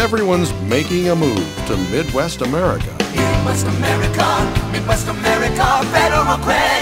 Everyone's making a move to Midwest America. Midwest America, Federal Credit.